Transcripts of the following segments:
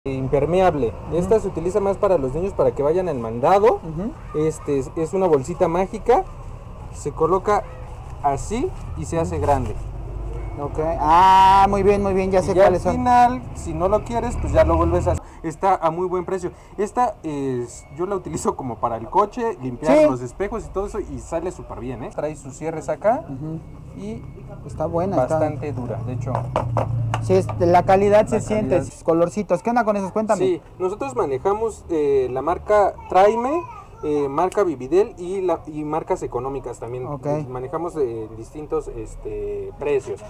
impermeable. Esta se utiliza más para los niños para que vayan al mandado. Es una bolsita mágica, se coloca así y se hace grande. Ok, muy bien, ya sé cuáles son. Al final, si no lo quieres, pues ya lo vuelves a... Está a muy buen precio. Esta yo la utilizo como para el coche, limpiar los espejos y todo eso, y sale súper bien, ¿eh? Trae sus cierres acá y está buena. Bastante dura, de hecho. Sí, la calidad se siente, colorcitos. ¿Qué onda con esos? Cuéntame. Sí, nosotros manejamos la marca Traime, marca Vividel y marcas económicas también. Okay. Manejamos distintos precios.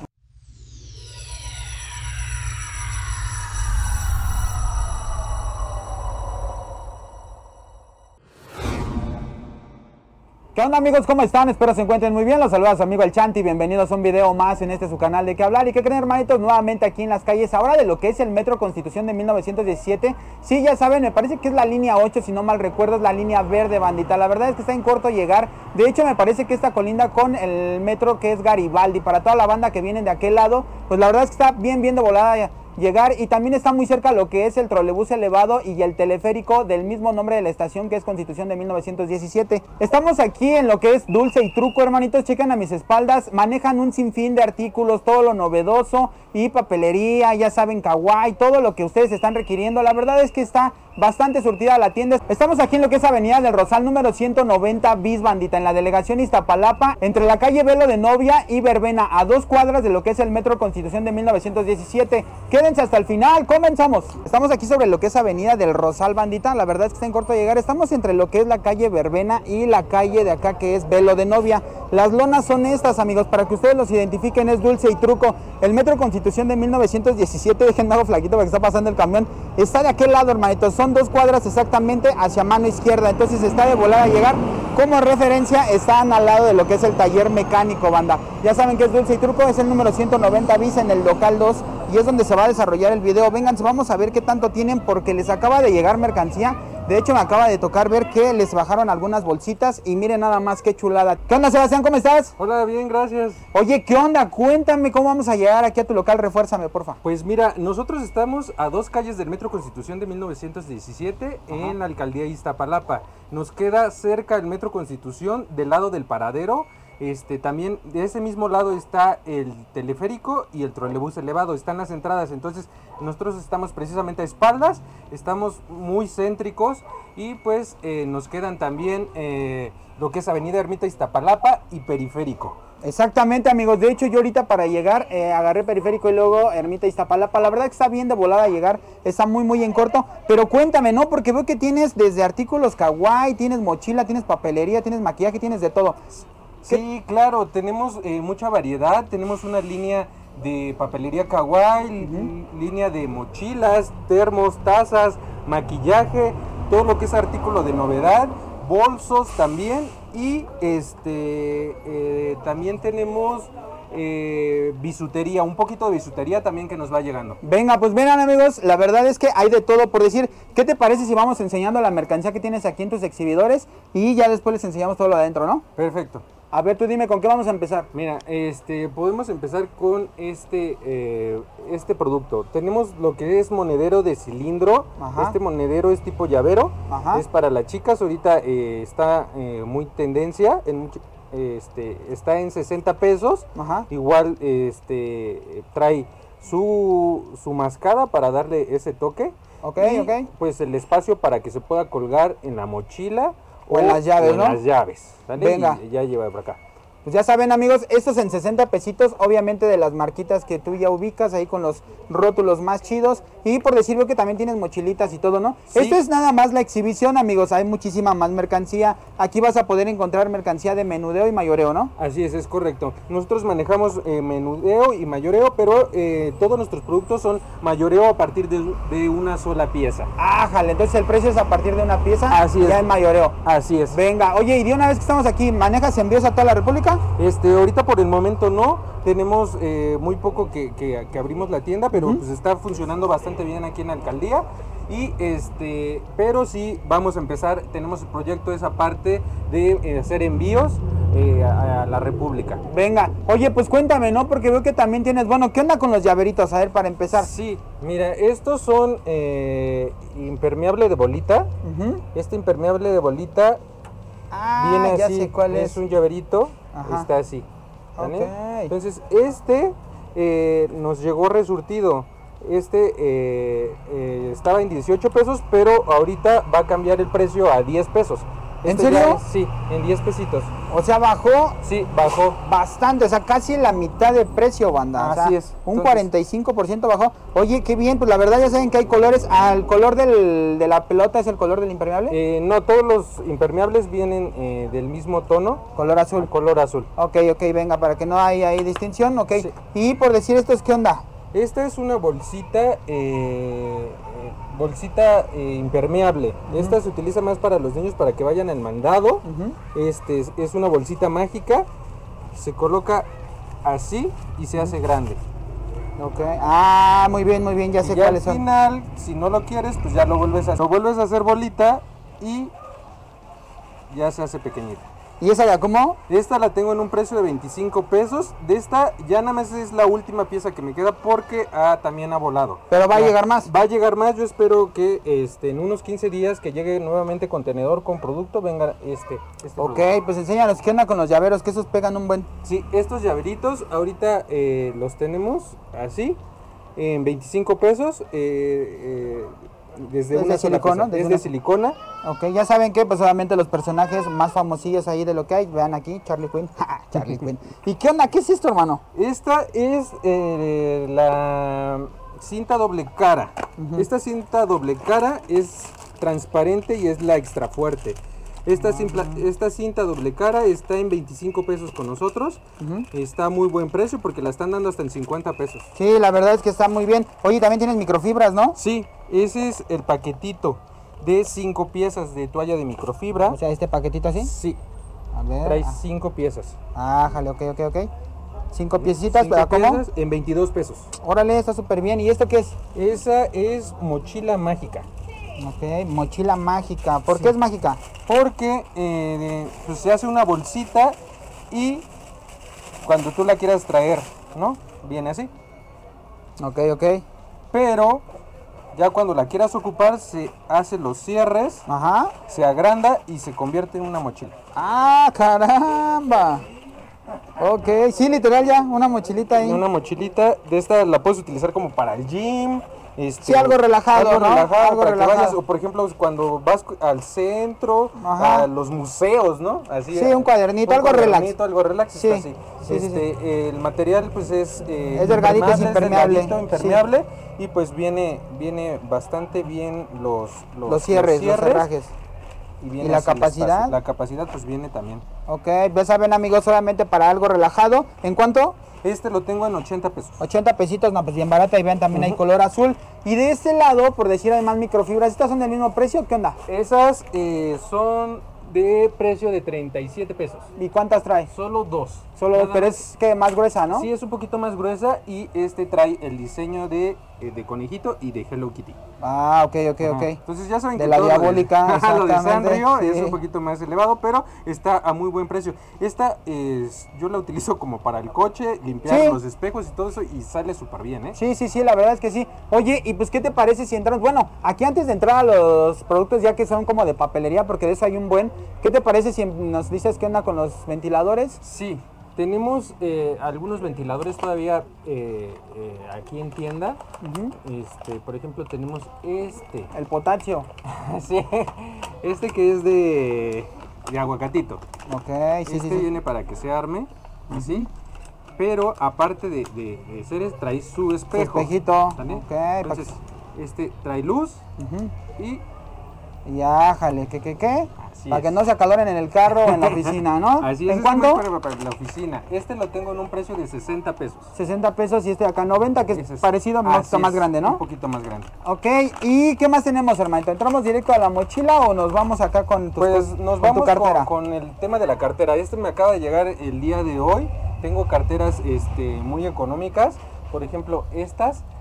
¿Qué onda, amigos? ¿Cómo están? Espero se encuentren muy bien. Los saluda su amigo el Chanti. Bienvenidos a un video más en este su canal de qué hablar. ¿Y qué creen, hermanitos? Nuevamente aquí en las calles, ahora de lo que es el Metro Constitución de 1917. Sí, ya saben, me parece que es la línea 8, si no mal recuerdo, es la línea verde, bandita. La verdad es que está en corto llegar. De hecho, me parece que esta colinda con el metro que es Garibaldi. Para toda la banda que viene de aquel lado, pues la verdad es que está bien de volada llegar, y también está muy cerca lo que es el trolebús elevado y el teleférico del mismo nombre de la estación, que es Constitución de 1917. Estamos aquí en lo que es Dulce y Truco, hermanitos. Chequen a mis espaldas, manejan un sinfín de artículos, todo lo novedoso y papelería, ya saben, kawaii, todo lo que ustedes están requiriendo. La verdad es que está bastante surtida la tienda. Estamos aquí en lo que es Avenida del Rosal número 190 bis, bandita, en la delegación Iztapalapa, entre la calle Velo de Novia y Verbena, a 2 cuadras de lo que es el Metro Constitución de 1917. Quédense hasta el final, comenzamos. Estamos aquí sobre lo que es Avenida del Rosal, bandita. La verdad es que está en corto llegar. Estamos entre lo que es la calle Verbena y la calle de acá, que es Velo de Novia. Las lonas son estas, amigos, para que ustedes los identifiquen. Es Dulce y Truco. El Metro Constitución de 1917, déjenme hago flaquito porque está pasando el camión, está de aquel lado, hermanitos. Son 2 cuadras exactamente hacia mano izquierda, entonces está de volada a llegar. Como referencia, están al lado de lo que es el taller mecánico, banda. Ya saben que es Dulce y Truco, es el número 190 bis en el local 2 y es donde se va a desarrollar el video. Vénganse, vamos a ver qué tanto tienen, porque les acaba de llegar mercancía. De hecho, me acaba de tocar ver que les bajaron algunas bolsitas y miren nada más qué chulada. ¿Qué onda, Sebastián? ¿Cómo estás? Hola, bien, gracias. Oye, ¿qué onda? Cuéntame cómo vamos a llegar aquí a tu local. Refuérzame, porfa. Pues mira, nosotros estamos a 2 calles del Metro Constitución de 1917 en la alcaldía Iztapalapa. Nos queda cerca el Metro Constitución del lado del paradero. También de ese mismo lado está el teleférico y el trolebús elevado, están las entradas. Entonces nosotros estamos precisamente a espaldas, estamos muy céntricos y pues nos quedan también lo que es Avenida Ermita Iztapalapa y Periférico. Exactamente, amigos. De hecho, yo ahorita para llegar agarré Periférico y luego Ermita Iztapalapa. La verdad que está bien de volada llegar, está muy en corto. Pero cuéntame, ¿no? Porque veo que tienes desde artículos kawaii, tienes mochila, tienes papelería, tienes maquillaje, tienes de todo. Sí, claro, tenemos mucha variedad. Tenemos una línea de papelería kawaii, línea de mochilas, termos, tazas, maquillaje, todo lo que es artículo de novedad, bolsos también. Y también tenemos bisutería, un poquito de bisutería también que nos va llegando. Venga, pues miren, amigos, la verdad es que hay de todo por decir. ¿Qué te parece si vamos enseñando la mercancía que tienes aquí en tus exhibidores y ya después les enseñamos todo lo adentro, ¿no? Perfecto. A ver, tú dime, ¿con qué vamos a empezar? Mira, podemos empezar con este producto. Tenemos lo que es monedero de cilindro. Ajá. Este monedero es tipo llavero. Ajá. Es para las chicas. Ahorita está muy tendencia. Está en 60 pesos. Ajá. Igual trae su mascada para darle ese toque. Ok. Pues el espacio para que se pueda colgar en la mochila. O en las llaves, ¿no? En las llaves, ¿vale? Venga. Y ya lleva por acá. Pues ya saben, amigos, estos en 60 pesitos, obviamente de las marquitas que tú ya ubicas, ahí con los rótulos más chidos. Y por decirlo que también tienes mochilitas y todo, ¿no? Sí. Esto es nada más la exhibición, amigos, hay muchísima más mercancía. Aquí vas a poder encontrar mercancía de menudeo y mayoreo, ¿no? Así es correcto. Nosotros manejamos menudeo y mayoreo, pero todos nuestros productos son mayoreo a partir de una sola pieza. Ájale, entonces el precio es a partir de una pieza. Así es. Ya en mayoreo. Así es. Venga, oye, y de una vez que estamos aquí, ¿manejas envíos a toda la República? Ahorita por el momento no, tenemos muy poco que abrimos la tienda, pero pues está funcionando bastante bien aquí en la alcaldía. Y pero sí vamos a empezar, tenemos el proyecto esa parte de hacer envíos a la República. Venga, oye, pues cuéntame, ¿no? Porque veo que también tienes, bueno, ¿qué onda con los llaveritos? A ver, para empezar. Sí, mira, estos son impermeable de bolita. Este impermeable de bolita viene ya así, sé cuál es. un llaverito, Ajá. está así. ¿vale? Ok. Entonces, nos llegó resurtido. Estaba en 18 pesos, pero ahorita va a cambiar el precio a 10 pesos. ¿En serio? Sí, en 10 pesitos. O sea, bajó Sí, bajó. bastante, o sea, casi la mitad de precio, banda. Así es. Un Entonces, 45% bajó. Oye, qué bien, pues la verdad ya saben que hay colores. ¿Al color de la pelota es el color del impermeable? No, todos los impermeables vienen del mismo tono. Color azul. Color azul. Ok, venga, para que no haya ahí distinción, ok. Sí. Y por decir esto, ¿qué onda? Esta es una bolsita, impermeable. Esta se utiliza más para los niños para que vayan al mandado. Es una bolsita mágica. Se coloca así y se hace grande. Ok, muy bien, ya sé Y ya al cuáles son. final, si no lo quieres, pues ya lo vuelves a hacer bolita y ya se hace pequeñita. ¿Y esa ya cómo? Esta la tengo en un precio de 25 pesos. De esta ya nada más es la última pieza que me queda porque también ha volado. Pero va a llegar más. Va a llegar más. Yo espero que en unos 15 días que llegue nuevamente contenedor con producto, venga este Ok, producto. pues enséñanos qué onda con los llaveros, que esos pegan un buen. Sí, estos llaveritos ahorita los tenemos así en 25 pesos. Desde ¿Es una de sola silicona? pieza. Es de silicona. Ok, ya saben que pues obviamente los personajes más famosillos ahí de lo que hay, vean aquí, Charlie Quinn. Charlie Quinn. ¿Y qué onda? ¿Qué es esto, hermano? Esta es la cinta doble cara. Esta cinta doble cara es transparente y es la extra fuerte. Esta cinta doble cara está en 25 pesos con nosotros. Está a muy buen precio porque la están dando hasta en 50 pesos. Sí, la verdad es que está muy bien. Oye, también tienes microfibras, ¿no? Sí, ese es el paquetito de 5 piezas de toalla de microfibra. O sea, este paquetito así. Sí, A ver. trae 5 piezas. Jale, ok. 5 piecitas, Cinco ¿pero cómo? piezas en 22 pesos. Órale, está súper bien. ¿Y esto qué es? Esa es mochila mágica. Ok, mochila mágica. ¿Por Sí. qué es mágica? Porque pues se hace una bolsita y cuando tú la quieras traer, ¿no? Viene así. Ok. Pero ya cuando la quieras ocupar se hace los cierres, Ajá. se agranda y se convierte en una mochila. Caramba. Ok, sí, literal ya, una mochilita ahí. Una mochilita de esta la puedes utilizar como para el gym. Sí, algo relajado, algo ¿no? relajado Algo para relajado. que vayas, o por ejemplo cuando vas al centro, Ajá. a los museos, ¿no? Así, Sí, un cuadernito, algo relax. algo relax, Sí, está así. sí. El material pues es delgadito, es impermeable. delgadito, impermeable, y pues viene bastante bien los cierres, los cerrajes. viene ¿Y la así el capacidad? espacio. La capacidad pues viene también. Ok, ya saben, amigos, solamente para algo relajado. ¿En cuánto? Este lo tengo en 80 pesos. 80 pesitos, no, pues bien barata. Y vean, también hay color azul. Y de este lado, por decir además microfibras, ¿estas son del mismo precio? ¿Qué onda? Esas son de precio de 37 pesos. ¿Y cuántas trae? Solo 2. Pero es que más gruesa, ¿no? Sí, es un poquito más gruesa y trae el diseño de conejito y de Hello Kitty. Ok. Ajá. Entonces ya saben De que la todo diabólica, lo de exactamente, Sanrio sí. es un poquito más elevado, pero está a muy buen precio. Yo la utilizo como para el coche, limpiar Sí. los espejos y todo eso y sale súper bien, ¿eh? Sí, la verdad es que sí. Oye, y pues, ¿qué te parece si entramos? Bueno, aquí antes de entrar a los productos ya que son como de papelería, porque de eso hay un buen, ¿qué te parece si nos dices qué onda con los ventiladores? Sí, tenemos algunos ventiladores todavía aquí en tienda. Por ejemplo, tenemos El potasio. sí, que es de aguacatito. Ok, sí. Viene para que se arme, así. Pero aparte de ser, trae su espejo. Su espejito. ¿También? Ok, Entonces, trae luz y Y jale, ¿qué? Así Para es. que no se acaloren en el carro o en la oficina, ¿no? así es. ¿En cuánto? Para la oficina. Lo tengo en un precio de 60 pesos. 60 pesos y acá 90, que es Ese parecido, así más es, grande, Un ¿no? poquito más grande. Ok, ¿y qué más tenemos, hermanito? ¿Entramos directo a la mochila o nos vamos acá con Pues nos con vamos tu cartera? con el tema de la cartera. Me acaba de llegar el día de hoy. Tengo carteras muy económicas. Por ejemplo, estas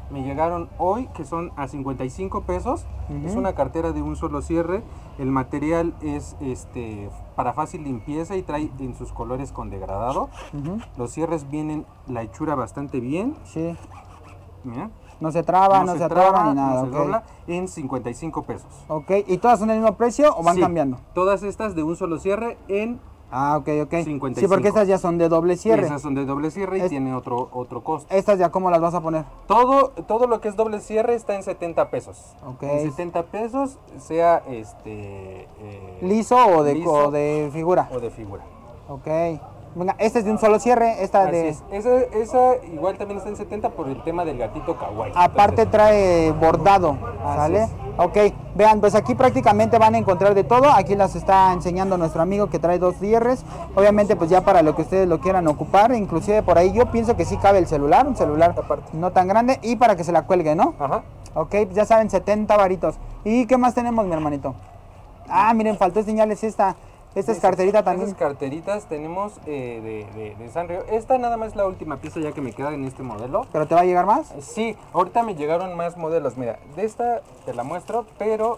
me llegaron hoy, que son a 55 pesos. Es una cartera de un solo cierre. El material es para fácil limpieza y trae en sus colores con degradado. Los cierres vienen la hechura bastante bien. Sí. Mira. No se traba, no se atraba ni nada. No se dobla, en 55 pesos. Ok, ¿y todas son del mismo precio o van cambiando? Todas estas de un solo cierre en... Ah, ok. 55. Sí, porque estas ya son de doble cierre. Esas son de doble cierre y tiene otro costo. ¿Estas ya cómo las vas a poner? Todo lo que es doble cierre está en 70 pesos. Ok. En 70 pesos, sea ¿Liso o de figura? O de figura. Ok. Venga, esta es de un solo cierre, esta Así de... es. Esa igual también está en 70 por el tema del gatito kawaii. Aparte trae bordado, ¿sale? Ok, vean, pues aquí prácticamente van a encontrar de todo. Aquí las está enseñando nuestro amigo que trae 2 cierres. Obviamente pues ya para lo que ustedes lo quieran ocupar, inclusive por ahí yo pienso que sí cabe el celular, un celular aparte, no tan grande y para que se la cuelgue, ¿no? Ajá. Ok, pues ya saben, 70 varitos. ¿Y qué más tenemos, mi hermanito? Ah, miren, faltó enseñarles esta es carterita también. Estas carteritas tenemos de Sanrio. Esta nada más es la última pieza ya que me queda en este modelo. ¿Pero te va a llegar más? Sí, ahorita me llegaron más modelos. Mira, de esta te la muestro, pero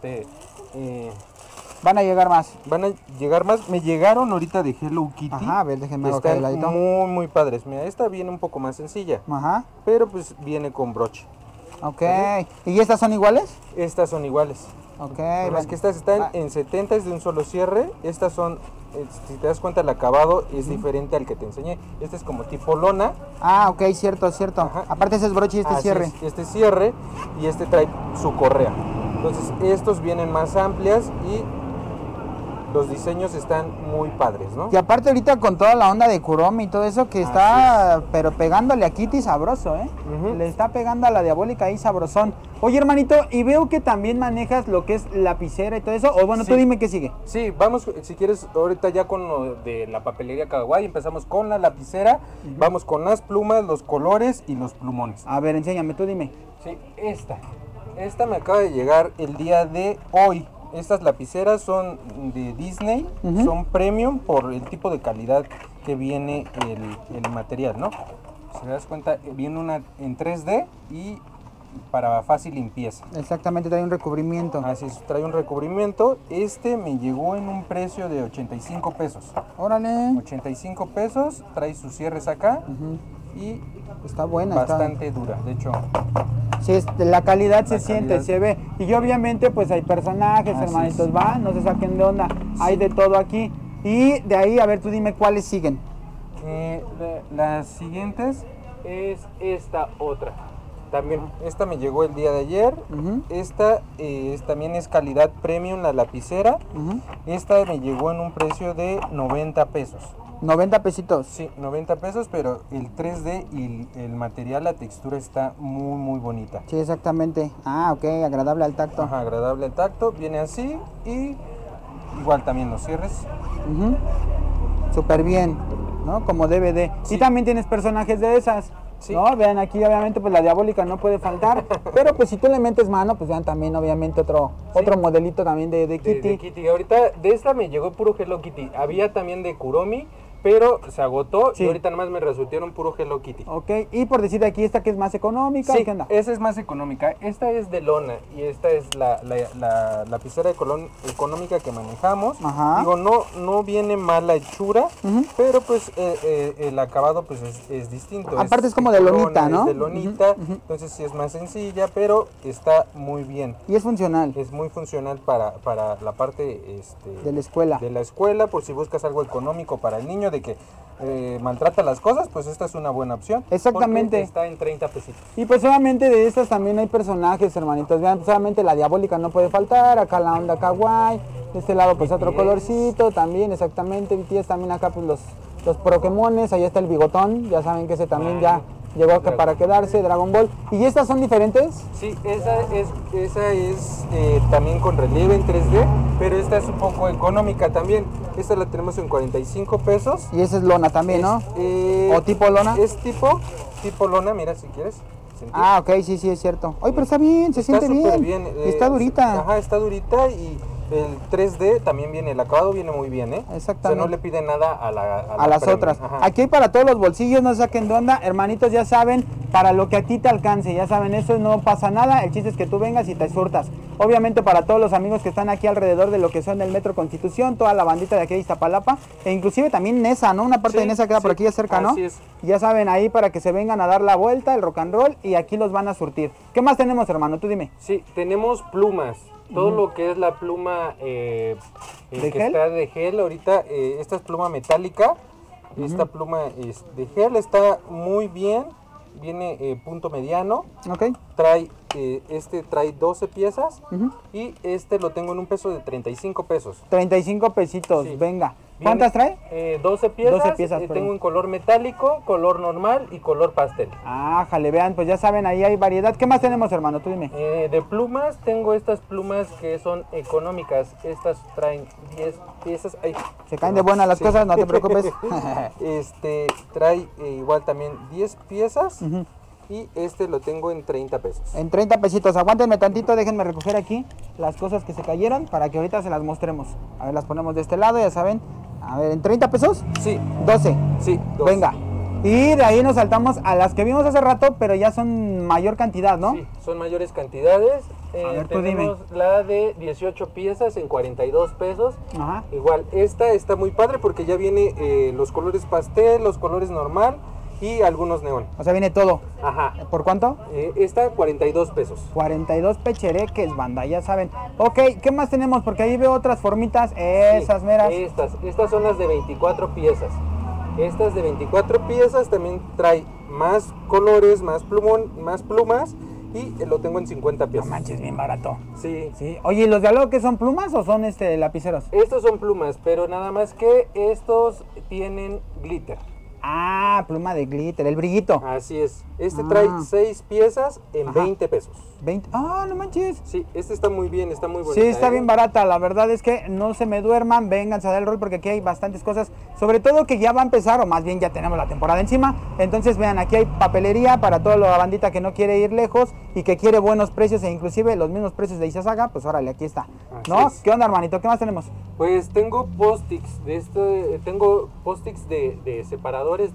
van a llegar más. Van a llegar más. Me llegaron ahorita de Hello Kitty. Ajá, a ver, déjenme Están el ladito. muy padres. Mira, esta viene un poco más sencilla. Ajá. Pero pues viene con broche. Ok. ¿Y estas son iguales? Estas son iguales. Ok. Las que estas están en 70, es de un solo cierre. Estas son, si te das cuenta, el acabado es diferente al que te enseñé. Este es como tipo lona. Ah, ok, cierto. Ajá. Aparte ese es broche y este cierre. Este cierre y este trae su correa. Entonces estos vienen más amplias y los diseños están muy padres, ¿no? Y aparte ahorita con toda la onda de Kuromi y todo eso que está, pero pegándole a Kitty sabroso, ¿eh? Le está pegando a la diabólica ahí sabrosón. Oye, hermanito, y veo que también manejas lo que es lapicera y todo eso. O bueno, tú dime qué sigue. Sí, vamos, si quieres, ahorita ya con lo de la papelería kawaii. Empezamos con la lapicera, vamos con las plumas, los colores y los plumones. A ver, enséñame, tú dime. Sí, esta me acaba de llegar el día de hoy. Estas lapiceras son de Disney, son premium por el tipo de calidad que viene el material, ¿no? Si te das cuenta, viene una en 3D y para fácil limpieza. Exactamente, trae un recubrimiento. Así es, trae un recubrimiento. Me llegó en un precio de 85 pesos. Órale. 85 pesos, trae sus cierres acá y está buena. Bastante dura, de hecho. Sí, la calidad se siente, se ve. Y obviamente pues hay personajes, hermanitos, no se saquen de onda. Hay de todo aquí. Y de ahí, a ver, tú dime cuáles siguen. Las siguientes es esta otra. También, esta me llegó el día de ayer. Esta también es calidad premium, la lapicera. Esta me llegó en un precio de 90 pesos. 90 pesitos. Sí, 90 pesos, pero el 3D y el material, la textura está muy bonita. Sí, exactamente. Ah, ok, agradable al tacto. Ajá, agradable al tacto. Viene así y igual también los cierres. Súper bien, ¿no? Como DVD. Sí. Y también tienes personajes de esas. Sí. ¿No? Vean aquí, obviamente, pues la diabólica no puede faltar. Pero pues si tú le metes mano, pues vean también, obviamente, otro modelito también de Kitty. De Kitty. Ahorita de esta me llegó puro Hello Kitty. Había también de Kuromi, pero se agotó y ahorita nomás me resultaron puro Hello Kitty. Ok, y por decir aquí, esta que es más económica, sí, ¿qué onda? Esa es más económica. Esta es de lona y esta es la lapicera económica que manejamos. Ajá. Digo, no viene mala hechura, pero pues el acabado pues es distinto. Aparte es como de lonita, ¿no? Es de lonita, entonces sí es más sencilla, pero está muy bien. Y es funcional. Es muy funcional para la parte de la escuela. De la escuela, por si buscas algo económico para el niño de que maltrata las cosas, pues esta es una buena opción. Exactamente. Está en 30 pesitos. Y pues obviamente de estas también hay personajes, hermanitos. Vean, pues obviamente la diabólica no puede faltar, acá la onda kawaii, de este lado pues otro colorcito también, exactamente. BTS también acá pues los Pokémones, ahí está el bigotón, ya saben que ese también ya llegó acá para quedarse, Dragon Ball. ¿Y estas son diferentes? Sí, esa es también con relieve en 3D, pero esta es un poco económica también. Esta la tenemos en 45 pesos. Y esa es lona también, ¿no? ¿O tipo lona? Es tipo lona, mira si quieres. ¿Sentir? Ah, ok, sí, es cierto. Oye, pero está bien, se siente bien. Bien. Está durita. Ajá, está durita y El 3D también viene, el acabado viene muy bien, ¿eh? Exactamente. O sea, no le pide nada a las Premium. otras. Ajá. Aquí hay para todos los bolsillos, no se saquen de onda. Hermanitos, ya saben, para lo que a ti te alcance, ya saben, eso no pasa nada. El chiste es que tú vengas y te surtas. Obviamente para todos los amigos que están aquí alrededor de lo que son el Metro Constitución, toda la bandita de aquí de Iztapalapa, e inclusive también Nesa, ¿no? Una parte de Nesa queda por aquí ya cerca, ¿no? Así es. Ya saben, ahí para que se vengan a dar la vuelta, el rock and roll, y aquí los van a surtir. ¿Qué más tenemos, hermano? Tú dime. Sí, tenemos plumas. Todo lo que es la pluma ¿De que gel? está de gel, ahorita esta es pluma metálica, esta pluma es de gel, está muy bien, viene punto mediano, Ok. trae trae 12 piezas Ujú. y este lo tengo en un peso de 35 pesos. 35 pesitos, Sí. venga. ¿Cuántas trae? 12 piezas, 12 piezas, perdón. tengo en color metálico, color normal y color pastel. Ah, jale, vean, pues ya saben, ahí hay variedad. ¿Qué más tenemos, hermano? Tú dime. De plumas, tengo estas plumas que son económicas. Estas traen 10 piezas. Ay, Se caen de buenas las sí. cosas, no te preocupes. Trae igual también 10 piezas. Ujú. Y lo tengo en 30 pesos. En 30 pesitos. Aguántenme tantito, déjenme recoger aquí las cosas que se cayeron para que ahorita se las mostremos. A ver, las ponemos de este lado, ya saben. A ver, ¿en 30 pesos? Sí, 12. sí. 12. Venga. Y de ahí nos saltamos a las que vimos hace rato, pero ya son mayor cantidad, ¿no? Sí, son mayores cantidades. A ver, tú tenemos la de 18 piezas en 42 pesos. Ajá. Igual, esta está muy padre porque ya viene los colores pastel, los colores normal y algunos neón. O sea, viene todo. Ajá. ¿Por cuánto? Esta 42 pesos. 42 pechereques, banda, ya saben. Ok, ¿qué más tenemos? Porque ahí veo otras formitas, esas Sí, meras. Estas son las de 24 piezas. Estas de 24 piezas también trae más colores, más plumas y lo tengo en 50 No piezas. manches, bien barato. Sí. Sí. Oye, ¿y los de algo que son plumas o son lapiceros? Estos son plumas, pero nada más que estos tienen glitter. Ah, pluma de glitter, el brillito. Así es. Ah. Trae 6 piezas en Ajá. 20 pesos. 20. Ah, no manches. Sí, está muy bien, está muy bonita. Sí, está ¿eh? bien barata. La verdad es que no se me duerman, vénganse a dar el rol porque aquí hay bastantes cosas. Sobre todo que ya va a empezar, o más bien ya tenemos la temporada encima. Entonces vean, aquí hay papelería para toda la bandita que no quiere ir lejos y que quiere buenos precios e inclusive los mismos precios de Izazaga. Pues órale, aquí está. Así ¿No? es. ¿Qué onda, hermanito? ¿Qué más tenemos? Pues tengo post-its tengo post-its de separadores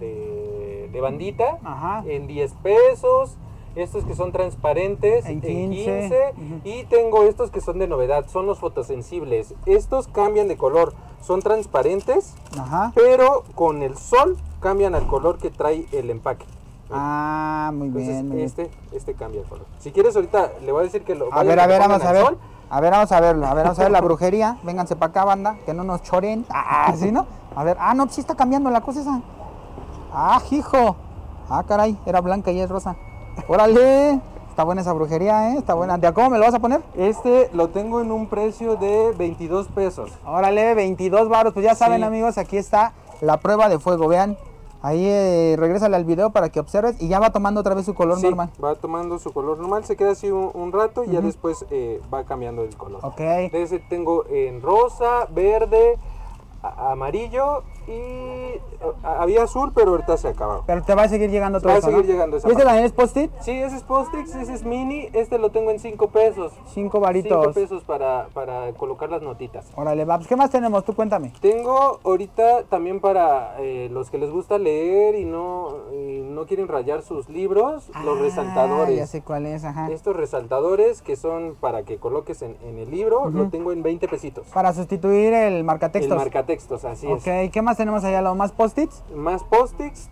de bandita Ajá. en 10 pesos, estos que son transparentes En en 15. 15 y tengo estos que son de novedad, son los fotosensibles. Estos cambian de color, son transparentes, Ajá. pero con el sol cambian al color que trae el empaque. Ah, muy Entonces bien. Muy bien. este cambia el color. Si quieres ahorita le voy a decir que lo A ver, vamos a al ver. sol. A ver, vamos a verlo. A ver, vamos a ver la brujería. Vénganse para acá, banda. Que no nos choren. Ah, ¿sí, no? A ver. Ah, no, sí está cambiando la cosa esa. Ah, hijo. Ah, caray. Era blanca y es rosa. Órale. Está buena esa brujería, ¿eh? Está buena. ¿De a cómo me lo vas a poner? Lo tengo en un precio de 22 pesos. Órale, 22 varos. Pues ya saben, Sí. amigos, aquí está la prueba de fuego. Vean. Ahí regrésale al video para que observes y ya va tomando otra vez su color Sí, normal. va tomando su color normal, se queda así un rato y ya después va cambiando el color. Ok. De ese tengo en rosa, verde, amarillo y había azul, pero ahorita se acabó. Pero te va a seguir llegando todo Va a eso, seguir ¿no? llegando esa ¿Y este parte. también es post-it? Sí, ese es Post-its, ese es mini, lo tengo en 5 pesos. 5 varitos. 5 pesos para colocar las notitas. Órale, va. Pues, ¿qué más tenemos? Tú cuéntame. Tengo ahorita también para los que les gusta leer y no quieren rayar sus libros, los resaltadores. Ya sé cuál es, ajá. Estos resaltadores que son para que coloques en el libro, lo tengo en 20 pesitos. Para sustituir el El marcatextos. marcatextos, así Ok, ¿qué más tenemos allá? ¿Lo más post-its? es. Más post-its,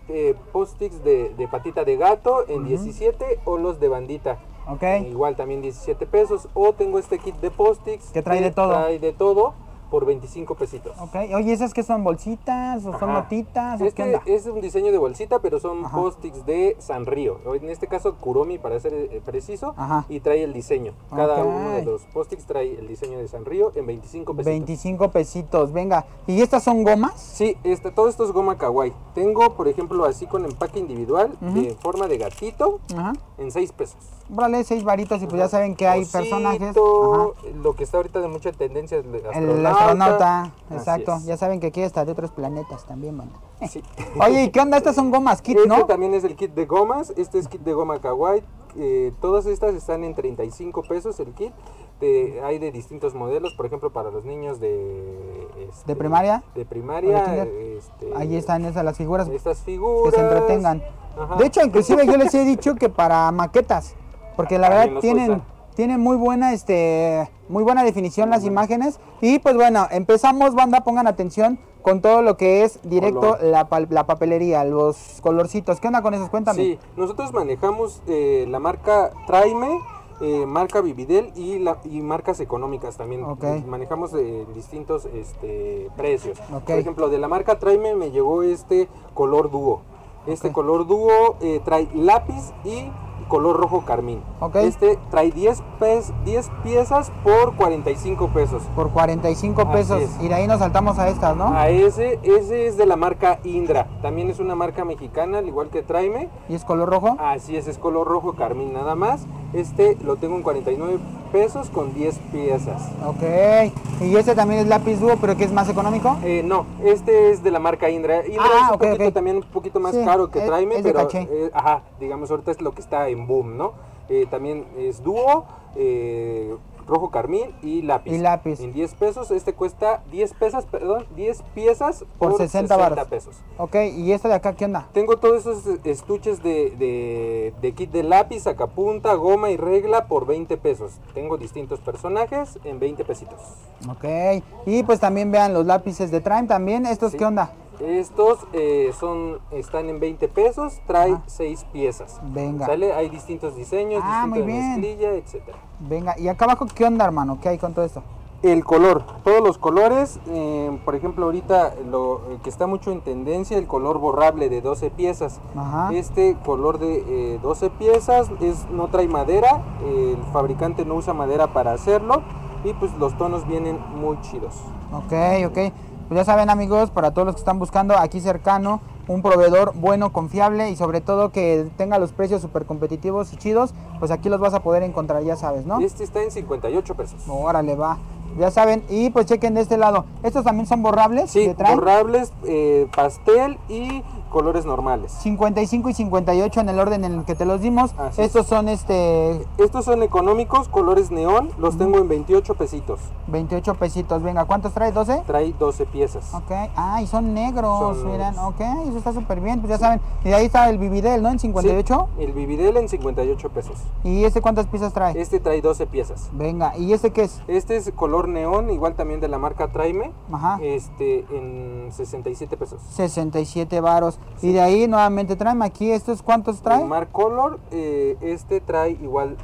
de patita de gato en 17 o los de bandita. Ok. Igual también 17 pesos. O tengo este kit de post-its Que trae de todo. Trae de todo por 25 pesitos. Ok. Oye, ¿esas qué son? ¿Bolsitas o son Ajá. notitas? ¿O qué onda? Es un diseño de bolsita, pero son Ajá. post-its de Sanrio. En este caso, Kuromi, para ser preciso. Ajá. Y trae el diseño. Cada Ok. uno de los post-its trae el diseño de Sanrio en 25 pesitos. 25 pesitos, venga. ¿Y estas son gomas? Sí, todo esto es goma kawaii. Tengo, por ejemplo, así con empaque individual, de forma de gatito, Ajá. en 6 pesos. Órale, 6 varitos y pues ya saben que hay Osito, personajes. Ajá. Lo que está ahorita de mucha tendencia es El astronauta, Así exacto. es. Ya saben que aquí está de otros planetas también, man. Sí. Oye, ¿y qué onda? Estas son gomas kit, Este ¿no? también es el kit de gomas. Este es kit de goma kawaii. todas estas están en 35 pesos el kit. Hay de distintos modelos, por ejemplo, para los niños ¿De primaria? De primaria. Ahí están las figuras. Estas figuras. Que se entretengan. Ajá. De hecho, inclusive yo les he dicho que para maquetas, porque la verdad tienen muy buena definición las imágenes. Y pues bueno, empezamos, banda, pongan atención con todo lo que es directo la papelería, los colorcitos. ¿Qué onda con esos? Cuéntame. Sí, nosotros manejamos la marca Traime, marca Vividel y marcas económicas también. Okay. Manejamos distintos precios. Okay. Por ejemplo, de la marca Traime me llegó este color dúo. Este color dúo trae lápiz y color rojo carmín. Okay. Este trae 10 piezas por 45 pesos. Por 45 pesos. Y de ahí nos saltamos a estas, ¿no? A ese es de la marca Indra. También es una marca mexicana, al igual que Traime. ¿Y es color rojo? Así es color rojo carmín nada más. Este lo tengo en 49 pesos con 10 piezas. Ok. ¿Y este también es lápiz dúo, pero que es más económico? No, este es de la marca Indra. Indra es también un poquito más caro que Traime, pero digamos ahorita es lo que está en boom, ¿no? También es dúo, rojo carmín y lápiz. En 10 pesos, este cuesta 10 piezas por 60 pesos. Ok, ¿y esta de acá qué onda? Tengo todos esos estuches de kit de lápiz, sacapunta, goma y regla por 20 pesos. Tengo distintos personajes en 20 pesitos. Ok, y pues también vean los lápices de Traime también. ¿Estos qué onda? Estos están en 20 pesos, trae 6 piezas. Venga. ¿Sale? Hay distintos diseños, distintos de mezclilla, etcétera. Venga, y acá abajo, ¿qué onda, hermano? ¿Qué hay con todo esto? El color, todos los colores, por ejemplo, ahorita lo que está mucho en tendencia, el color borrable de 12 piezas. Ajá. Este color de 12 piezas no trae madera, el fabricante no usa madera para hacerlo y pues los tonos vienen muy chidos. Ok. Pues ya saben, amigos, para todos los que están buscando aquí cercano un proveedor bueno, confiable y sobre todo que tenga los precios súper competitivos y chidos, pues aquí los vas a poder encontrar, ya sabes, ¿no? Este está en 58 pesos. Órale, va. Ya saben, y pues chequen de este lado. ¿Estos también son borrables? Sí, borrables, pastel y colores normales. 55 y 58 en el orden en el que te los dimos. Así estos son Estos son económicos, colores neón, los tengo en 28 pesitos. 28 pesitos, venga, ¿cuántos trae? ¿12? Trae 12 piezas. Ok, y son negros, miren, ok, eso está súper bien, pues ya saben. Y ahí está el Vividel, ¿no? En 58. Sí, el Vividel en 58 pesos. ¿Y cuántas piezas trae? Este trae 12 piezas. Venga, ¿y qué es? Este es color neón, igual también de la marca Traime. Ajá. En 67 pesos. 67 varos. Sí. Y de ahí nuevamente Traime aquí, ¿estos cuántos trae? El Mark Color, este trae igual,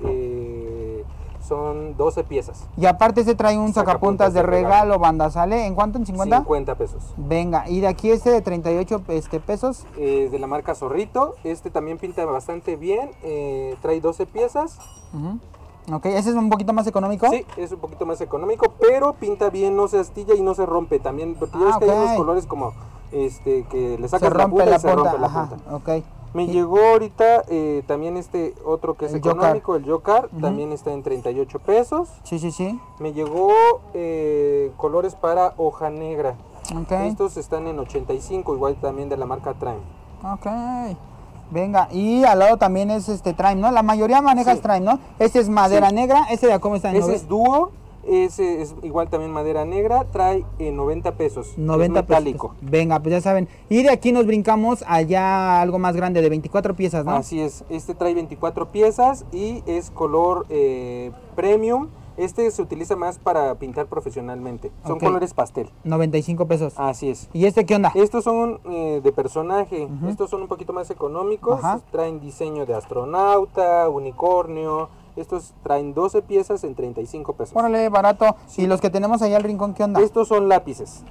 son 12 piezas. Y aparte trae un sacapuntas de regalo, banda, ¿sale? ¿En cuánto? ¿En 50? 50 pesos. Venga, y de aquí de 38 pesos. De la marca Zorrito, también pinta bastante bien, trae 12 piezas. Ok, ¿ese es un poquito más económico? Sí, es un poquito más económico, pero pinta bien, no se astilla y no se rompe también, porque ya ves que hay unos colores como que le sacas la punta y se rompe la punta. Ok. Me llegó ahorita también otro que es económico, el Joker, también está en 38 pesos. Sí. Me llegó colores para hoja negra. Okay. Estos están en 85, igual también de la marca Traime. Ok. Venga, y al lado también es Traime, ¿no? La mayoría manejas Traime, ¿no? Este es madera negra, de cómo está en Ese es dúo. Ese es igual también madera negra, trae 90 pesos. 90 es metálico. Pesos. Venga, pues ya saben. Y de aquí nos brincamos allá algo más grande, de 24 piezas, ¿no? Así es, trae 24 piezas y es color premium. Se utiliza más para pintar profesionalmente. Son colores pastel. 95 pesos. Así es. ¿Y qué onda? Estos son de personaje. Estos son un poquito más económicos. Traen diseño de astronauta, unicornio. Estos traen 12 piezas en 35 pesos. Órale, barato. Sí. ¿Y los que tenemos allá al rincón, qué onda? Estos son lápices.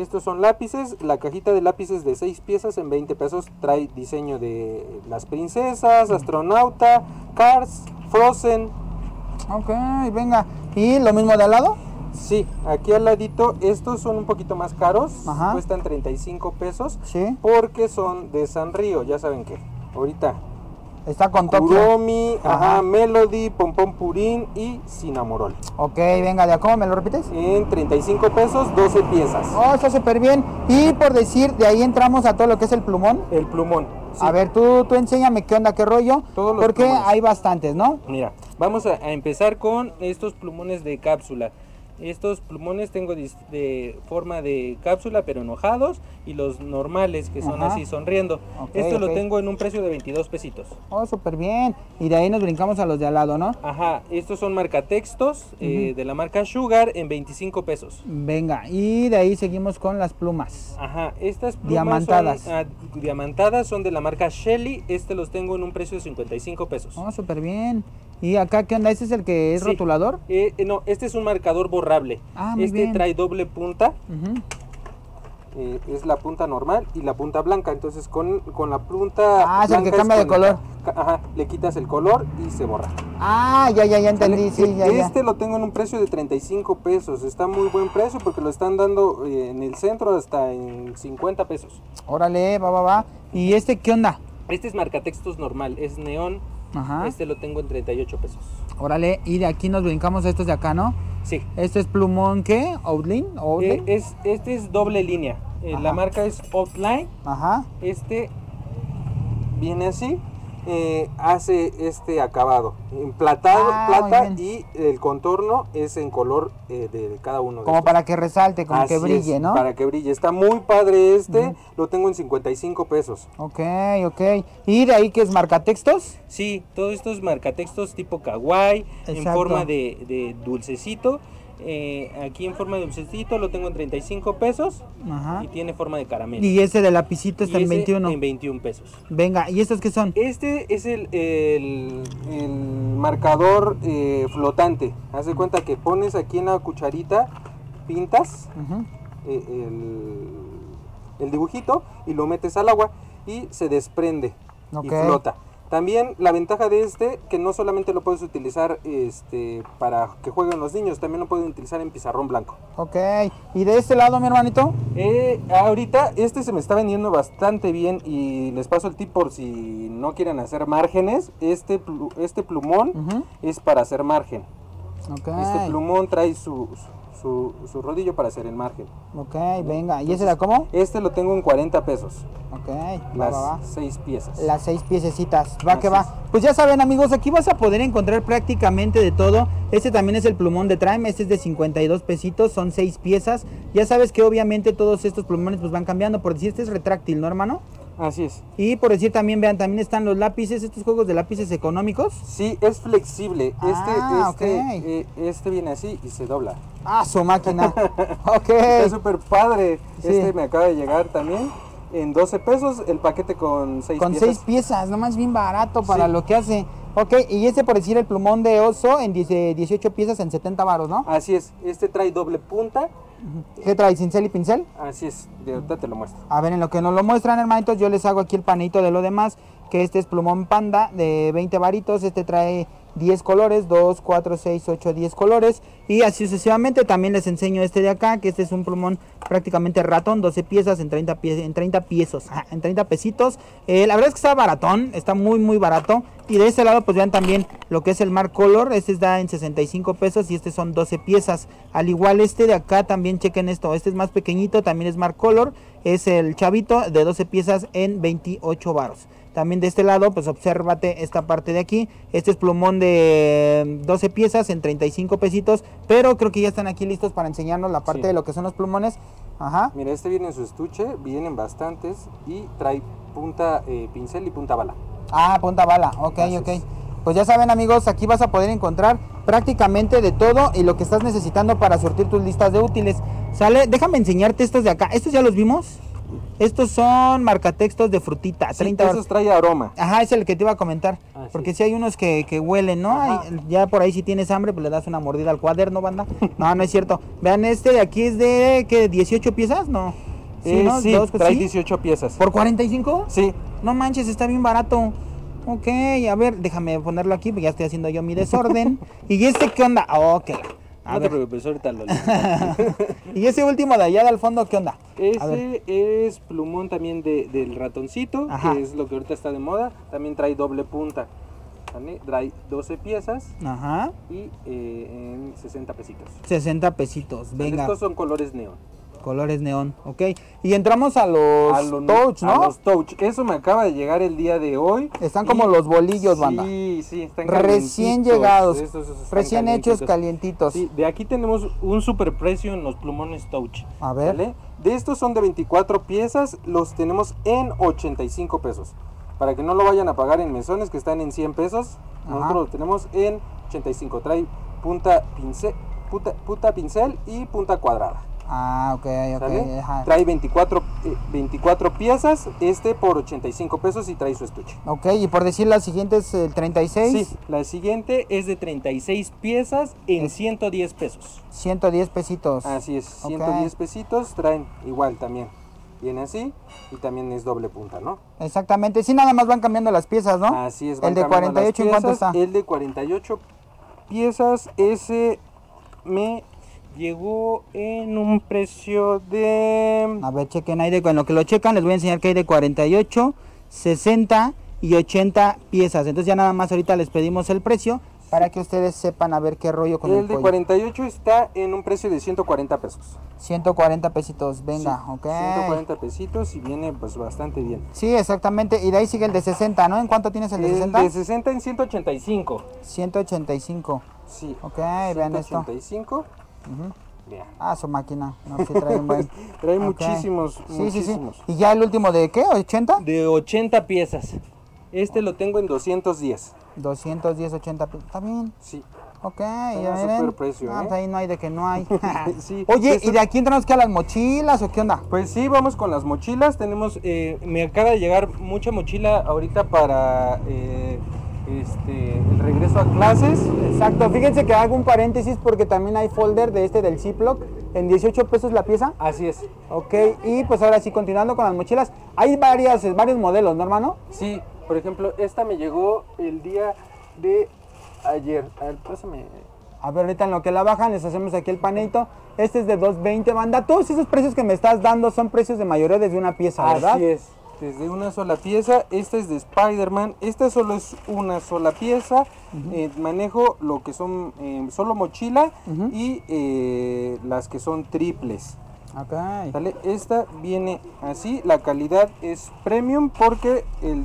La cajita de lápices de 6 piezas en 20 pesos. Trae diseño de las princesas, astronauta, Cars, Frozen. Ok, venga. ¿Y lo mismo de al lado? Sí, aquí al ladito, estos son un poquito más caros. Cuestan 35 pesos. Sí. Porque son de Sanrio, ya saben que ahorita está con Tokio. Kuromi, Melody, Pompón Purín y Cinnamorol. Ok, venga, ¿de cómo me lo repites? En 35 pesos, 12 piezas. Está súper bien. Y por decir, de ahí entramos a todo lo que es el plumón. El plumón. A ver, tú enséñame qué onda, qué rollo, Todos los porque plumones. hay bastantes, ¿no? Mira, vamos a empezar con estos plumones de cápsula. Estos plumones tengo de forma de cápsula pero enojados y los normales que son Ajá. así sonriendo. Ok, Esto ok. lo tengo en un precio de 22 pesitos. Oh, súper bien. Y de ahí nos brincamos a los de al lado, ¿no? Ajá, estos son marcatextos de la marca Sugar en 25 pesos. Venga, y de ahí seguimos con las plumas. Ajá, estas plumas Diamantadas. son diamantadas, son de la marca Shelly. Los tengo en un precio de 55 pesos. Oh, súper bien. ¿Y acá qué onda? ¿Este es el que es Sí. rotulador? No, este es un marcador borrable. Ah, muy Este bien. trae doble punta. Ujú. Es la punta normal y la punta blanca. Entonces con la punta Ah, es el que blanca cambia de con la- color. Ajá, le quitas el color y se borra. Ah, ya entendí, sí, ya. Este lo tengo en un precio de 35 pesos. Está muy buen precio porque lo están dando en el centro hasta en 50 pesos. Órale, va. ¿Y este qué onda? Este es marcatextos normal, es neón. Ajá. Este lo tengo en 38 pesos. Órale, y de aquí nos brincamos a estos de acá, ¿no? Sí. Este es plumón, ¿qué? ¿Outline? Este es doble línea. Ajá. La marca es Outline. Ajá. Este viene así. Hace este acabado en platado, Ah, plata, muy y el contorno es en color de cada uno de Como estos. para que resalte, como que Así brille, es, ¿no? para que brille. Está muy padre este. Lo tengo en 55 pesos. Ok. ¿Y de ahí qué es marcatextos? Sí, todos estos marcatextos tipo kawaii, en Exacto. forma de dulcecito. Aquí en forma de dulcecito lo tengo en 35 pesos. Ajá. Y tiene forma de caramelo. Y ese de lapicito está Y en ese 21. en 21 pesos. Venga, ¿y estos qué son? Este es el marcador flotante. Haz de cuenta que pones aquí en la cucharita, pintas Ujú. el dibujito y lo metes al agua y se desprende Ok. y flota. También la ventaja de que no solamente lo puedes utilizar para que jueguen los niños, también lo pueden utilizar en pizarrón blanco. Ok. ¿Y de este lado, mi hermanito? Ahorita se me está vendiendo bastante bien y les paso el tip por si no quieren hacer márgenes. Este plumón Ujú. es para hacer margen. Ok. Este plumón trae su rodillo para hacer el margen. Ok, venga. ¿Y ese de cómo? Este lo tengo en 40 pesos, Ok. las Va. 6 piezas. Las 6 piececitas. Va Así que es. va. Pues ya saben, amigos, aquí vas a poder encontrar prácticamente de todo. Este también es el plumón de Trime. Este es de 52 pesitos. Son 6 piezas. Ya sabes que obviamente todos estos plumones pues van cambiando. Por decir, este es retráctil, ¿no, hermano? Así es. Y por decir también, vean, también están los lápices, estos juegos de lápices económicos. Sí, es flexible. Ah, Este viene así y se dobla. Ah, su máquina. Ok. Está súper padre. Sí. Este me acaba de llegar también en 12 pesos el paquete con 6 Con piezas. 6 piezas, nomás bien barato para Sí. lo que hace. Ok, y este por decir el plumón de oso en 18 piezas en 70 varos, ¿no? Así es. Este trae doble punta. ¿Qué trae? ¿Cincel y pincel? Así es. De ahorita te lo muestro. A ver, en lo que nos lo muestran, hermanitos, yo les hago aquí el panito de lo demás, que este es plumón panda de 20 varitos, este trae 10 colores, 2, 4, 6, 8, 10 colores, y así sucesivamente. También les enseño este de acá, que este es un plumón prácticamente ratón, 12 piezas en 30 pesos, en 30 pesitos. La verdad es que está baratón, está muy barato. Y de este lado pues vean también lo que es el Mark Color, este está en 65 pesos y este son 12 piezas. Al igual este de acá también chequen esto, este es más pequeñito, también es Mark Color, es el chavito de 12 piezas en 28 varos. También de este lado pues obsérvate esta parte de aquí, este es plumón de 12 piezas en 35 pesitos, pero creo que ya están aquí listos para enseñarnos la parte Sí. de lo que son los plumones. Ajá. Mira, este viene en su estuche, vienen bastantes y trae punta pincel y punta bala. Ah, punta bala, ok. Gracias. Pues ya saben, amigos, aquí vas a poder encontrar prácticamente de todo y lo que estás necesitando para surtir tus listas de útiles. ¿Sale? Déjame enseñarte estos de acá. ¿Estos ya los vimos? Estos son marcatextos de frutita, Sí, 30 esos trae aroma. Ajá, es el que te iba a comentar. Así Porque es. si hay unos que huelen, ¿no? Ajá. Ya por ahí si tienes hambre, pues le das una mordida al cuaderno, banda. No, no es cierto. Vean, este de aquí es de, ¿qué? ¿18 piezas? No. ¿no? Sí, Dos, trae ¿sí? 18 piezas. ¿Por 45? Sí, No manches, está bien barato. Ok, a ver, déjame ponerlo aquí, porque ya estoy haciendo yo mi desorden. ¿Y este qué onda? Ok. A no te ver. preocupes, ahorita lo leo. ¿Y ese último de allá del fondo qué onda? A ver. Ese es plumón también del ratoncito, Ajá. que es lo que ahorita está de moda. También trae doble punta. ¿Vale? Trae 12 piezas Ajá. y en 60 pesitos. 60 pesitos, venga. Estos son colores neón. Colores neón, ok. Y entramos a los touch, ¿no? A los touch. Eso me acaba de llegar el día de hoy. Están como los bolillos, banda. Sí, están recién calientitos. llegados, Estos están recién hechos, calientitos. Sí, de aquí tenemos un super precio en los plumones touch. A ver. ¿Vale? De estos son de 24 piezas, los tenemos en 85 pesos. Para que no lo vayan a pagar en mesones que están en 100 pesos, nosotros lo tenemos en 85. Trae punta pincel y punta cuadrada. Ah, ok. Trae 24 piezas, por 85 pesos y trae su estuche. Ok, y por decir la siguiente es el 36. Sí, la siguiente es de 36 piezas en 110 pesos. 110 pesitos. Así es, 110 pesitos, traen igual también. Viene así y también es doble punta, ¿no? Exactamente, sí, nada más van cambiando las piezas, ¿no? Así es, el de 48, ¿en cuánto está? El de 48 piezas, ese me llegó en un precio de... A ver, chequen ahí, en lo que lo checan les voy a enseñar que hay de 48, 60 y 80 piezas. Entonces ya nada más ahorita les pedimos el precio para que ustedes sepan a ver qué rollo con el de pollo. 48 está en un precio de 140 pesos. 140 pesitos, venga, sí, ok. 140 pesitos y viene pues bastante bien. Sí, exactamente, y de ahí sigue el de 60, ¿no? ¿En cuánto tienes el de 60? El de 60 en 185. 185. Sí. Ok, vean esto. 185. Bien. Ah, su máquina. No, sí trae un buen. Trae okay. muchísimos. Sí. ¿Y ya el último de qué? ¿80? De 80 piezas. Lo tengo en 210. 210, 80 piezas. ¿Está bien? Sí. Ok, ya super precio, pues ahí no hay de que no hay. Sí. Oye, ¿y de aquí entramos que a las mochilas o qué onda? Pues sí, vamos con las mochilas. Tenemos, me acaba de llegar mucha mochila ahorita para el regreso a clases. Exacto, fíjense que hago un paréntesis porque también hay folder de del Ziploc en 18 pesos la pieza. Así es. Ok, y pues ahora sí, continuando con las mochilas, hay varios modelos, ¿no, hermano? Sí, por ejemplo, esta me llegó el día de ayer. A ver, pásame. A ver, ahorita en lo que la bajan les hacemos aquí el paneito. Este es de 220, banda. Todos esos precios que me estás dando son precios de mayoría desde una pieza, ¿verdad? Así es. Desde una sola pieza. Esta es de Spider-Man. Esta solo es una sola pieza. Manejo lo que son solo mochila y las que son triples. Okay. ¿Vale? Esta viene así. La calidad es premium porque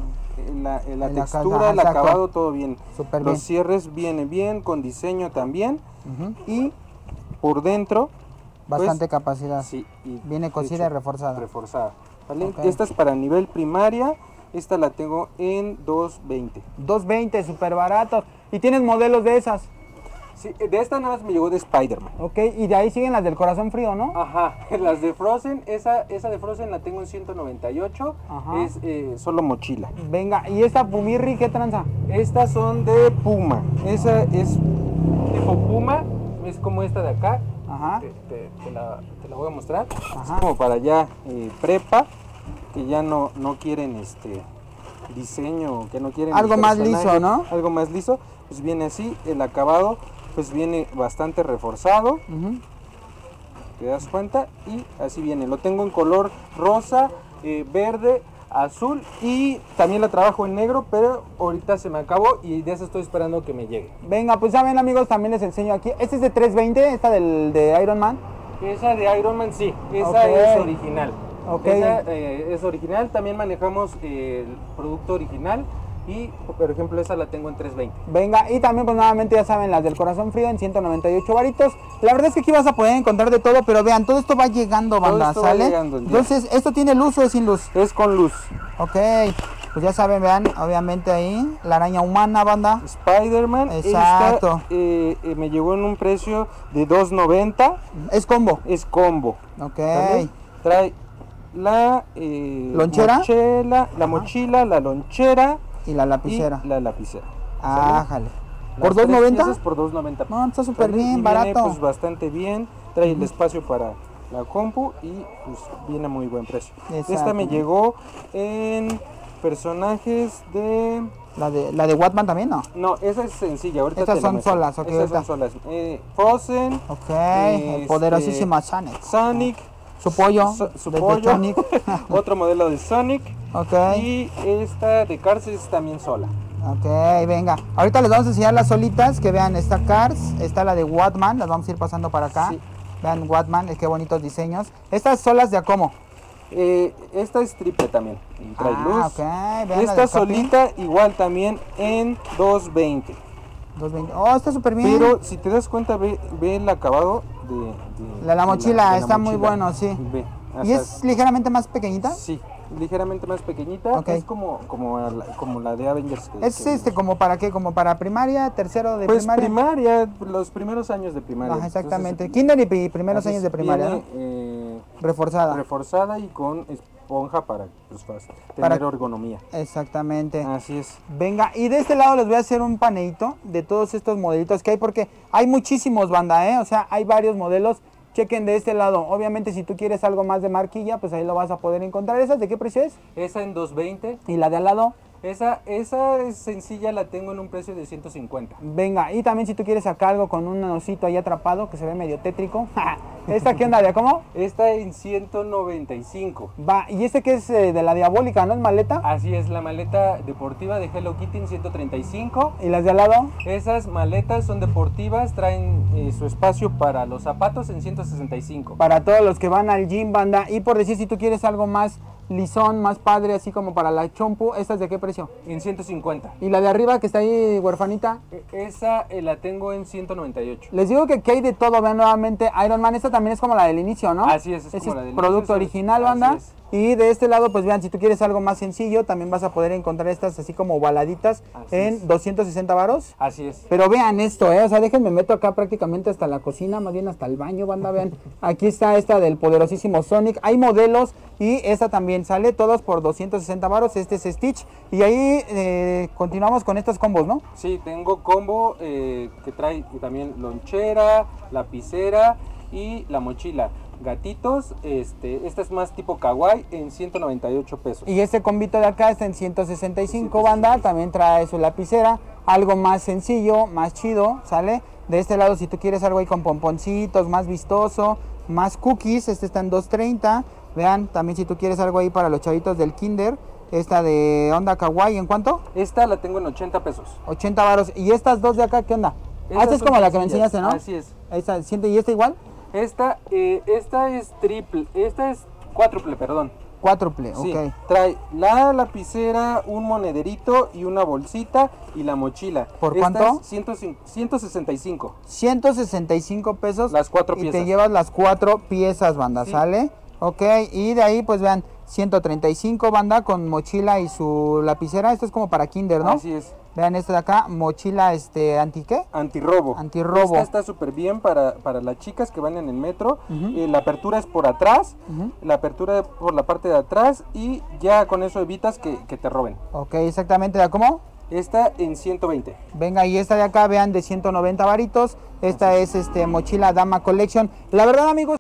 la textura, el acabado, todo bien. Super Los bien. cierres viene bien, con diseño también. Y por dentro bastante pues, capacidad. Sí, y viene cosida y reforzada. ¿Vale? Okay. Esta es para nivel primaria. Esta la tengo en 220. 220, súper barato. ¿Y tienes modelos de esas? Sí, de esta nada más me llegó de Spider-Man. Ok, y de ahí siguen las del corazón frío, ¿no? Ajá, las de Frozen, esa de Frozen la tengo en 198. Ajá. Es solo mochila. Venga, ¿y esta Pumirri qué tranza? Estas son de Puma. Esa es tipo Puma, es como esta de acá. Ajá. Te la voy a mostrar. Ajá. Es como para ya prepa, que ya no quieren diseño, que no quieren algo más liso, ¿no? Algo más liso, pues viene así, el acabado pues viene bastante reforzado. ¿Te das cuenta? Y así viene. Lo tengo en color rosa, verde, azul y también la trabajo en negro, pero ahorita se me acabó y de eso estoy esperando que me llegue. Venga, pues saben amigos, también les enseño aquí. Este es de 320, esta de Iron Man. Esa de Iron Man sí, esa Okay. es original. Okay. Esa es original, también manejamos el producto original. Y, por ejemplo, esa la tengo en 320. Venga, y también pues nuevamente ya saben, las del corazón frío en 198 varitos. La verdad es que aquí vas a poder encontrar de todo, pero vean, todo esto va llegando, banda, esto ¿sale? va llegando, entonces, ¿esto tiene luz o es sin luz? Es con luz. Ok, pues ya saben, vean, obviamente ahí, la araña humana, banda. Spider-Man. Exacto. Esta, me llegó en un precio de $2.90. Es combo. Es combo. Ok. ¿Vale? Trae la ¿lonchera? La mochila, la lonchera. Y la lapicera. Y la lapicera. Ájale. ¿Por ¿Por $2.90? $2.90? Por $2.90. No, está súper bien, y barato. viene, pues bastante bien. Trae el espacio para la compu y pues viene a muy buen precio. Exacto. Esta me llegó en personajes de... La de Watman también, ¿no? No, esa es sencilla. Ahorita Estas te la son muestro. solas, ok, Esas ahorita. son solas. Frozen. Ok, el poderosísimo Sonic. Sonic. Su pollo. Su desde pollo. Sonic. Otro modelo de Sonic. Ok. Y esta de Cars es también sola. Ok, venga. Ahorita les vamos a enseñar las solitas, que vean, esta Cars, está la de Watman, las vamos a ir pasando para acá. Sí. Vean Watman, qué bonitos diseños. Estas solas de a cómo. Esta es triple también. Y trae luz. Ok, vean la Esta del papi. solita igual también en 220. 220. Oh, está súper bien. Pero si te das cuenta, ve el acabado de la mochila de la está muy mochila. bueno, sí. Ve, ¿Y hasta- es ligeramente más pequeñita? Sí, ligeramente más pequeñita. Ok. Es como la de Avengers. ¿Es como para qué? ¿Como para primaria, tercero de Pues primaria? los primeros años de primaria. Ajá, exactamente. Entonces, Kinder y primeros así años de primaria, viene, ¿no? Reforzada. reforzada y con esponja para pues, Para- tener ergonomía. Exactamente. Así es. Venga, y de este lado les voy a hacer un paneito de todos estos modelitos que hay, porque hay muchísimos, banda, ¿eh? O sea, hay varios modelos. Chequen de este lado. Obviamente, si tú quieres algo más de marquilla, pues ahí lo vas a poder encontrar. ¿Esas de qué precio es? Esa en 220. Y la de al lado. Esa es sencilla, la tengo en un precio de 150. Venga, y también si tú quieres sacar algo con un osito ahí atrapado, que se ve medio tétrico. ¿Esta qué onda? ¿De cómo? Esta en 195. Va, y este que es de la diabólica, ¿no es maleta? Así es, la maleta deportiva de Hello Kitty en 135. ¿Y las de al lado? Esas maletas son deportivas, traen su espacio para los zapatos en 165. Para todos los que van al gym, banda. Y por decir, si tú quieres algo más lisón, más padre, así como para la chompu, ¿estas de qué precio? En 150. Y la de arriba que está ahí huerfanita, Esa la tengo en 198. les digo que hay de todo. Vean nuevamente Iron Man, esta también es como la del inicio, ¿no? Así es Ese como la del producto inicio, original, así banda. es. Y de este lado, pues vean, si tú quieres algo más sencillo, también vas a poder encontrar estas así como baladitas Así en es. 260 varos. Así es. Pero vean esto, o sea, déjenme meto acá prácticamente hasta la cocina, más bien hasta el baño, banda, vean. Aquí está esta del poderosísimo Sonic. Hay modelos y esta también sale, todos por 260 varos. Este es Stitch. Y ahí continuamos con estos combos, ¿no? Sí, tengo combo que trae también lonchera, lapicera y la mochila. Gatitos, esta es más tipo kawaii en 198 pesos. Y este combito de acá está en 165, banda. También trae su lapicera, algo más sencillo, más chido, ¿sale? De este lado, si tú quieres algo ahí con pomponcitos, más vistoso, más cookies, este está en 230. Vean, también si tú quieres algo ahí para los chavitos del kinder, esta de onda kawaii, ¿en cuánto? Esta la tengo en 80 pesos. 80 varos. ¿Y estas dos de acá qué onda? Estas Esta es son como la que me sencillas. enseñaste, ¿no? Así es. Esta, ¿y esta igual? Esta es triple, esta es cuádruple, perdón. Cuádruple, Sí, ok. trae la lapicera, un monederito y una bolsita y la mochila. ¿Por Esta cuánto? es 165. 165 pesos. Las 4 Y te piezas. llevas las 4 piezas, banda, Sí. ¿sale? Ok, y de ahí pues vean, 135, banda, con mochila y su lapicera. Esto es como para kinder, ¿no? Así es. Vean esta de acá, mochila ¿anti qué? Antirrobo. Antirrobo. Esta está súper bien para las chicas que van en el metro. Ujú. La apertura es por atrás, Ujú. la apertura por la parte de atrás y ya con eso evitas que te roben. Ok, exactamente, ¿de cómo? Esta en 120. Venga, y esta de acá, vean, de 190 varitos. Esta es mochila Dama Collection. La verdad, amigos,